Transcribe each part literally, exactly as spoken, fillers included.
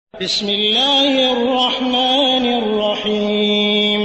বিসমিল্লাহির রহমানির রহিম।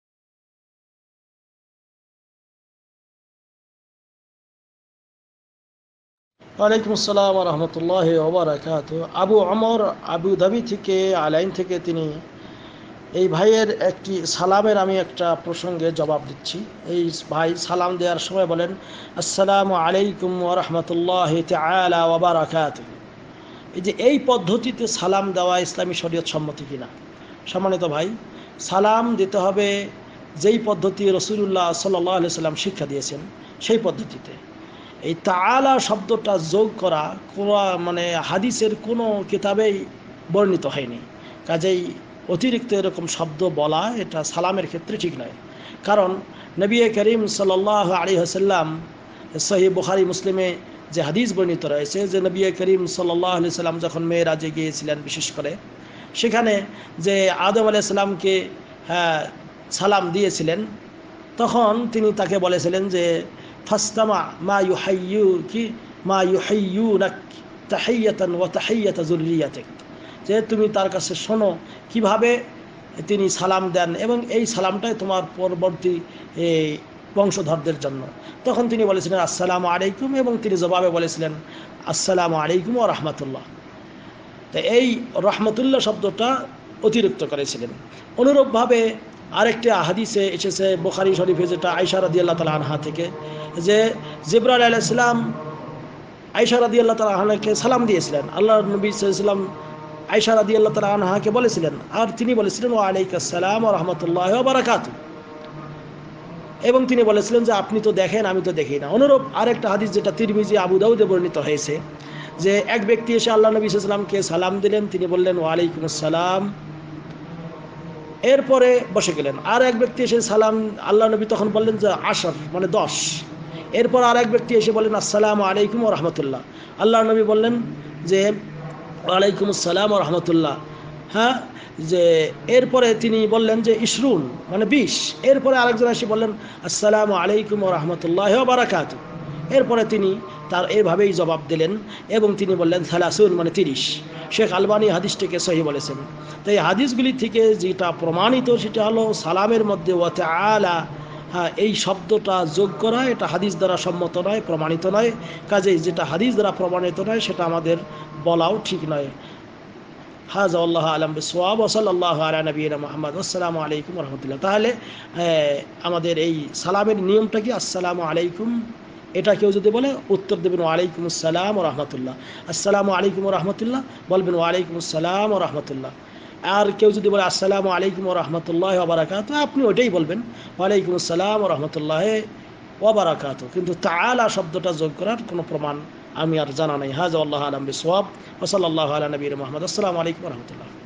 ওয়ালাইকুম আসসালাম ওয়া রাহমাতুল্লাহি ওয়া বারাকাতুহু। আবু ওমর আবু ধাবি থেকে আলাইন থেকে তিনি এই ভাইয়ের একটি সালামের আমি একটা প্রসঙ্গে জবাব দিচ্ছি। এই ভাই সালাম দেওয়ার সময় বলেন, আসসালামু আলাইকুম ওয়া রাহমাতুল্লাহি তাআলা ওয়া বারাকাতুহু। এই যে এই পদ্ধতিতে সালাম দেওয়া ইসলামী শরীয়ত সম্মতি কিনা? সম্মানিত ভাই, সালাম দিতে হবে যেই পদ্ধতি রাসূলুল্লাহ সাল্লাল্লাহু আলাইহি সাল্লাম শিক্ষা দিয়েছেন সেই পদ্ধতিতে। এই তাআলা শব্দটা যোগ করা কোনো মানে হাদিসের কোনো কিতাবেই বর্ণিত হয়নি। কাজেই অতিরিক্ত এরকম শব্দ বলা এটা সালামের ক্ষেত্রে ঠিক নয়। কারণ নবী করিম সাল্লাল্লাহু আলাইহি ওয়াসাল্লাম সহিহ বুখারী মুসলিমে যে হাদিস বর্ণিত রয়েছে যে নবী করিম সাল্লাল্লাহু আলাইহি সাল্লাম যখন মেরাজে গিয়েছিলেন, বিশেষ করে সেখানে যে আদম আলাইহিস সালামকে হ্যাঁ সালাম দিয়েছিলেন, তখন তিনি তাকে বলেছিলেন যে ফাস্তামা মা ইউহাইয়ু কি মা ইউহাইয়ুনাক তাহিয়াতান ওয়া তাহিয়াতা যুররিয়াতিক, যে তুমি তার কাছে শোনো কিভাবে তিনি সালাম দেন এবং এই সালামটাই তোমার পরবর্তী এই বংশধরদের জন্য। তখন তিনি বলেছিলেন আসসালামু আলাইকুম, এবং তিনি জবাবে বলেছিলেন আসসালামু আলাইকুম ওয়া রাহমাতুল্লাহ। তো এই রহমতুল্লাহ শব্দটা অতিরিক্ত করেছিলেন। অনুরূপভাবে আরেকটি হাদিসে এসেছে বুখারী শরীফে, যেটা আয়েশা রাদিয়াল্লাহু তাআলা আনহা থেকে, যে জিবরাইল আলাইহিস সালাম আয়েশা রাদিয়াল্লাহু তাআলা আনহাকে সালাম দিয়েছিলেন। আল্লাহর নবী সাল্লাল্লাহু আলাইহি ওয়াসাল্লাম আয়েশা রাদিয়াল্লাহু তাআলা আনহাকে বলেছিলেন, আর তিনি বলেছিলেন ওয়া আলাইকুস সালাম ওয়া রাহমাতুল্লাহি ওয়া বারাকাতুহু, এবং তিনি বলেছিলেন যে আপনি তো দেখেন আমি তো দেখি না। অনুরূপ আরেকটা হাদিস যেটা তিরমিজি আবু দাউদে বর্ণিত হয়েছে, যে এক ব্যক্তি এসে আল্লাহ নবী সাল্লাল্লাহু আলাইহি ওয়াসাল্লামকে সালাম দিলেন, তিনি বললেন ওয়া আলাইকুমুস সালাম, এরপরে বসে গেলেন। আর এক ব্যক্তি এসে সালাম, আল্লাহ নবী তখন বললেন যে আশর মানে দশ। এরপর আর এক ব্যক্তি এসে বললেন আসসালামু আলাইকুম ওয়া রাহমাতুল্লাহ, আল্লাহ নবী বললেন যে ওয়ালাইকুম আসসালাম ওয়া রাহমাতুল্লাহ। হ্যাঁ, যে এরপরে তিনি বললেন যে ইশরুন মানে বিশ। এরপরে আরেকজন এসে বললেন আসসালামু আলাইকুম ওয়া রাহমাতুল্লাহি ওয়া বারাকাতুহু। এরপরে তিনি তার এভাবেই জবাব দিলেন এবং তিনি বললেন সালাসুন মানে তিরিশ। শেখ আলবানী হাদিসটিকে সহি বলেছেন। তো এই হাদিসগুলি থেকে যেটা প্রমাণিত সেটা হলো সালামের মধ্যে ওয়া তাআলা হ্যাঁ এই শব্দটা যোগ করা এটা হাদিস দ্বারা সম্মত নয়, প্রমাণিত নয়। কাজেই যেটা হাদিস দ্বারা প্রমাণিত নয় সেটা আমাদের বলাও ঠিক নয়। হাযা আল্লাহু আ'লাম বিসওয়াব ওয়া সাল্লাল্লাহু আলা নবিয়িনা মুহাম্মদ। আসসালামু আলাইকুম ওয়া রাহমাতুল্লাহ। তাহলে আমাদের এই সালামের নিয়মটা কি? আসসালামু আলাইকুম, এটা কেউ যদি বলে উত্তর দেবেন ওয়া আলাইকুম আসসালাম ওয়া রাহমাতুল্লাহ। আসসালামু আলাইকুম ওয়া রাহমাতুল্লাহ বলবেন ওয়া আলাইকুম আসসালাম ওয়া রাহমাতুল্লাহ। আর কেউ যদি বলে আসসালামু আলাইকুম ওয়া রাহমাতুল্লাহি ওয়া বারাকাতুহু, আপনি ওইটাই বলবেন ওয়া আলাইকুম আসসালাম ওয়া রাহমাতুল্লাহি ওয়া বারাকাতুহু। কিন্তু তাআলা শব্দটা যোগ করার কোনো প্রমাণ আমি আর জানা নাই। হাযা আল্লাহু আ'লাম বিসওয়াব ওয়া সাল্লাল্লাহু আলা নবিয়িনা মুহাম্মদ। আসসালামু আলাইকুম ওয়া রাহমাতুল্লাহ।